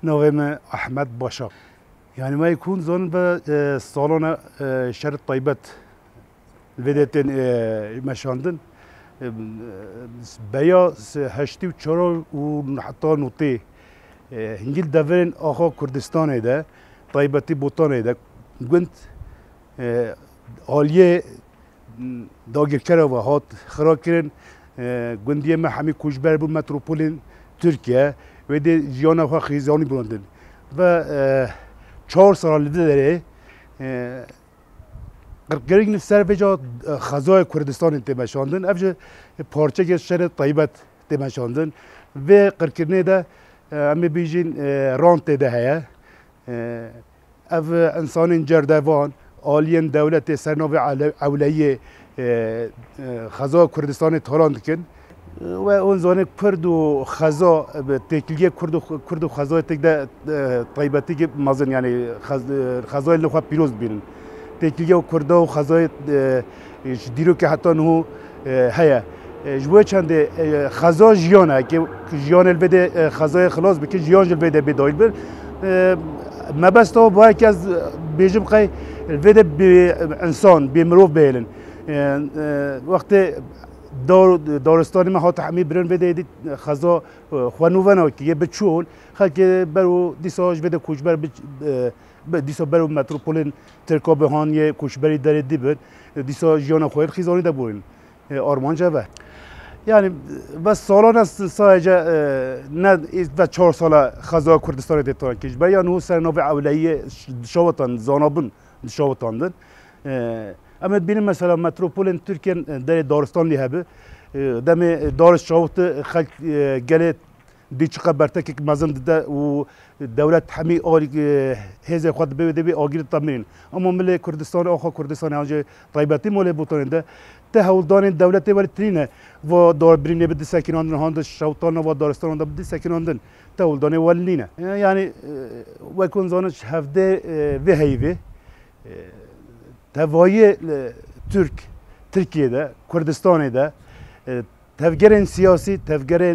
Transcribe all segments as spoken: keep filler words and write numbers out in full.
نویم احمد باشا يعني ما يكون زون بصالون شرط طيبت الفيديوتين مشاندن بيا هشتي وشرو ونحطها نوتي هنجيل دافرين آخا كردستان ده طيبتي بوتان ده قنت عالیه داگرکره و هات خراکرین گندیه ما همی کوچبر بود متروپولین ترکیه و ده جیانا ها خیزانی بودند و چهار سال لیده داره قرقرگ نفسر بجا خزای کردستان انتماشاندن افجا پارچه که شهر طیبت انتماشاندن و قرقرنه ده امی بیجین رانت ده هیا اف انسان جردوان آلین دولت سرناو اولیه خزا کردستان تالان دکن و اون زانه کرد و خزا تکلیه کرد و کرد و خزای تک ده طیبتی که مازن یعنی خزای لخوا پیروز بینن تکلیه و کرد و خزای دیرو که حتی نه هیا جوه چند خزا جیانه که جیان البته خزای خلاص بکن جیان البته بدایل بر ما بس تو باید که از بیشتر قای الوده به انسان به مروف بیلن وقتی دار دارستانی ما هات حمی برن وده دید خزا خوانوونا که یه بچول خاله برو دیساج وده کوچبر ب دیسا برو متروپولین ترکاب هان یه کوچبری داره دیبر دیسا جیان خویر خیزانی دبورین آرمان جوه يعني بس سالان است سایجا نه و چهار سال خزای کردستان دیتان کش بیان هو سرناو اولیه شوطان زانابن شوطاندن اما ببینیم مثلا متروپولین ترکیه در دارستان لیهبه دم دارش شوط خلق گله دیچقه برتک که مزن ده و دولت همی آری هزه خود بده بی آگیر تامین اما مل کردستان آخا کردستان آنجا طیبتی مال بوتاننده تهولدان دولت ولی ترینه و دار برینه بده سکناندن هاند شوطان و دارستان هاند بده سکناندن تهولدان ولینه یعنی وکن زانش هفته و هیوه توایی ترک ترکیه ده کردستان ده تفکرین سیاسی تفکرین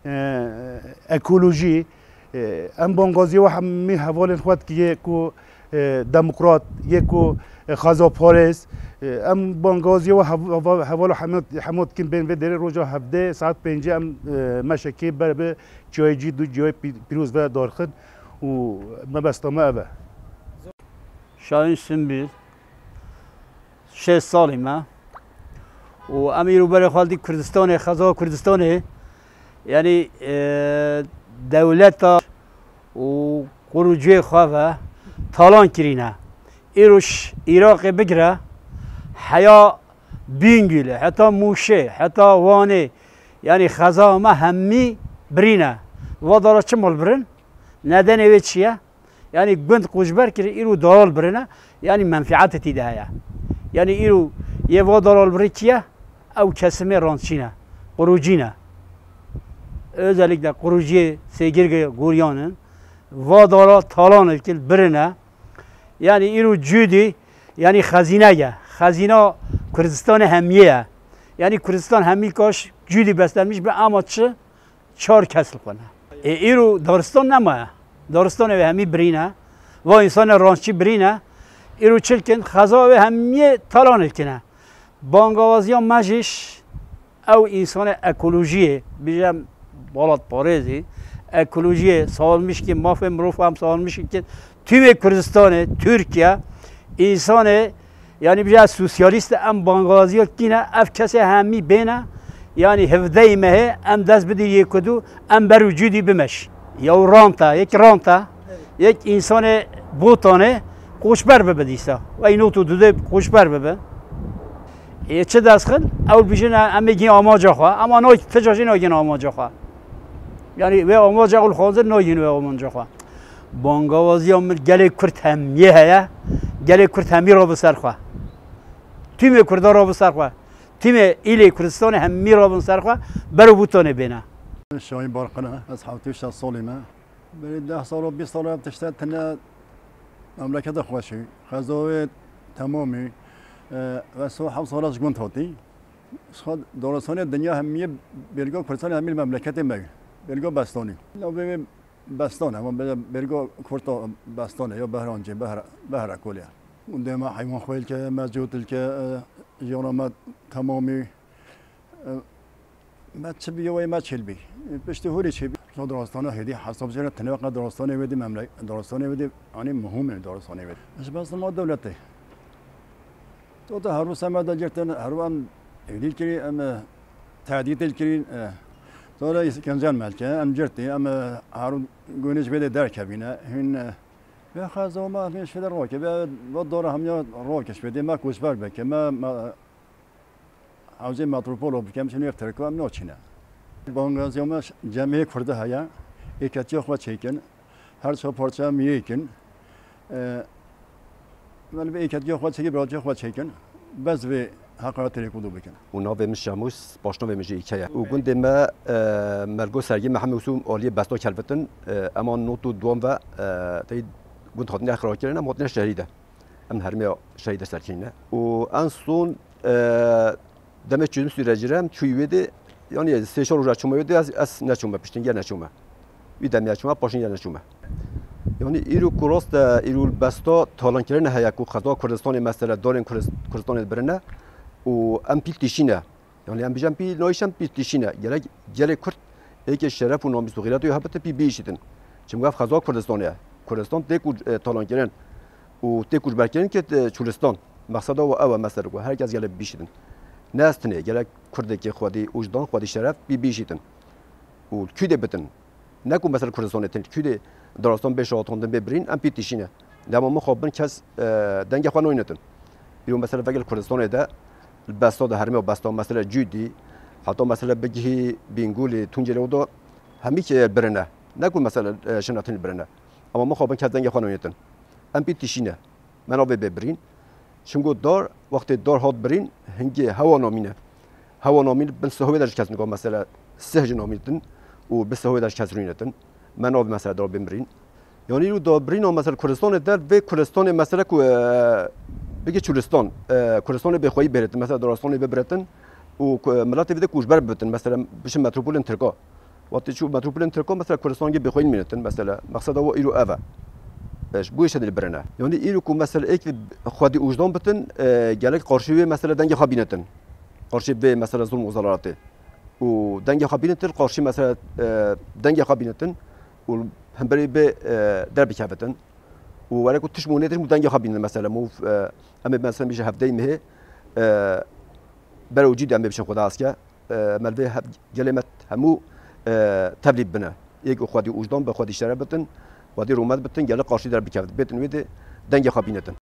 اکولوژی ام بانگازی و همی حوالن خود که یکو دموکرات یکو خزا پارس ام بانگازی و حوال حمد حمد کن بین و در روزا هفته ساعت پنج ام مشکی بر به جای جی دو جای پیروز و دارخد و مبستم اوه شاهین سنبیل شش سالی ما و امیرو برای خالدی کردستان خزا کردستانه یعنی دولت و خروجی خواه تالان کرینه ایروش عراق بگره حیا بینگیله حتی موشه حتی وانه یعنی خزا ما همی برینه و داره چه مال برن ندن اوه چیه یعنی گند قوشبر کره ایرو دارال برنه یعنی منفعت تیده هیا یعنی ایرو یه و دارال بری چیه او کسمه رانچینه قروجینه özellikle kurucuya sevgili Guryan'ın vadara talan etkil birine yani iru cüdi yani hazineye hazina Kürdistan'ı hemiye yani Kürdistan hemi kaş cüdi beslenmiş bir amaçı çar kesil kona e iru Daristan nema Daristan ve hemi birine ve insan rançı birine iru çilkin haza ve hemiye talan etkine bangavaziyan majiş او insan ekolojiye bizim بالات پارزی اکولوژی سوال میشه که ما فهم روف هم سوال میشه که توی کردستان ترکیه انسان یعنی بجای سوسیالیست ام بانگازی کی نه اف کسی همی بینه یعنی هفده مه ام دست بدی یک کدو ام بر وجودی بمش یا رانتا یک رانتا یک انسان بوتانه خوشبر ببدیسا و اینو تو دوده خوشبر ببه چه دست خل اول بیشتر ام میگی آماجا خوا اما نه تجاری نگین آماجا خوا yani ve amaca ol hazır ne yine ve amaca ha. Bangavazi amir gele Kürt hemiye haya, gele Kürt hemi rabı sarfa. Tüm Kürtler rabı sarfa. Tüm ile Kürdistan hemi rabı sarfa. Beru butane bina. Şahin Barkana, az havti şah solime. Beri ده سال و بیست سال تشتت تنها مملكة خوشي خزوات تمامي و سو حب سال از جون تاتی. خد دارستان دنیا همیه بلگو کردستان همی مملکت مگ. بلگو بستانی. لو ببین بستانه ما برگو کورتا بستانه یا بهرانجی بهر بهر کلیه اون دم حیوان خویل که موجود که جنامت تمامی ما چه بیوی ما چیل بی پشت هوری چی بی دراستانه هدی حساب جرا تنوع دراستانه ودی مملک دراستانه ودی آنی مهمه دراستانه ودی اش بس ما دولته تو ده هر روز ما دلجتن هر روز هدی کری ام تعدیل کری sonra iskancan melke em certi em harun güneş bede der kabine hin ve khazoma hin şeyler roke ve ve doğru hamya rokeş bede ma kuşbar beke ma havze metropol bekem şunu yaptırık ve no çine bangaziyoma cemiye kurdu haya ekati yok ve çekin her şey parça miyekin ben bir ekati yok ve çekip biraz yok ve çekin bez ve حقیقت ریکودو بکن. اونا به مشاموس باشنا به مجی کیا. و گند ما مرگو سرگی محمد وسوم عالی بسته کلفتن اما نوتو دوم و تای گند خاطر نخرا کردن اما خاطر شهریده. ام هرمی شهیده سرکینه. و انسون دم چون سرجرم چویده یعنی سه شهر روز چومه ویده از از نچومه پشتینگر نچومه. ویده نچومه پاشینگر نچومه. یعنی ایرو کراست ایرو بسته تالان کردن هیا کو خدا کردستان مثلا دارن کردستان برنه و ام پیل تیشینه یعنی ام بیشتر پیل نایشم پیل تیشینه گله گله کرد ایک شرف و نامیز و غیرت و هبته پی بیشتن چون گفت خدا کردستانه کردستان تک تالان کردن و تک برکن که چولستان مقصد و اول مثلا و هر کس گله بیشتن نستنه گله کرد که خودی وجدان خودی شرف پی بیشتن و کیده بتن نکو مثلا کردستان تن کیده دراستان بیش آتوندن ببرین ام پیل تیشینه لما ما خابن کس دنگ خوان وینتن بیرون مثلا فکر کردستان ده البسطة ده هرمي وبسطة مثلا جودي حتى مثلا بيجي بينقول تونجي لودو هميك برنا نقول مثلا شناتين برنا اما ما خابن كذا خانويتن ام بي تشينه منو ببرين شنگو دار وقت دار هات برين هنگي هوا نامينه هوا نامين بالسهوه درش كاس نگاه مثلا سهج ناميتن و بالسهوه درش كاس رينتن منو مثلا دار بمرين يعني رو دار برين مثلا كردستان در و كردستان مثلا کو بگی چولستان کردستان به خویی برتن مثلا دراستان ببرتن و ملت ویده کوچبر ببرتن مثلا بشه متروپول ترکا وقتی شو متروپول ترکا مثلا کردستان به خویی میرتن مثلا مقصد او ایرو اوا باش بویش دل برنه یعنی ایرو کو مثلا یک خودی وجدان بتن گلک قارشی مثلا دنگ خابینتن قارشی به مثلا ظلم وزاراته و دنگ خابینتن قارشی مثلا دنگ خابینتن و هم بری به درب کفتن ولا كنت تشمونه تشمو دنجا خابين مثلا مو اما مثلا بيجي هفدي مه برو جدي ام بيشن خدا اسكا ملوي كلمه همو تبليب بنا يك خدي وجدان بخدي شربتن خدي رومات بتن قال قاشي در بكفت بيتن ويد دنجا خابينتن